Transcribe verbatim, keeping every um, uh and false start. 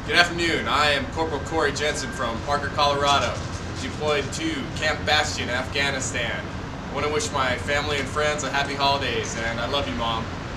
Good afternoon. I am Cpl Cory Jensen from Parker, Colorado, deployed to Camp Bastion, Afghanistan. I want to wish my family and friends a happy holidays, and I love you, Mom.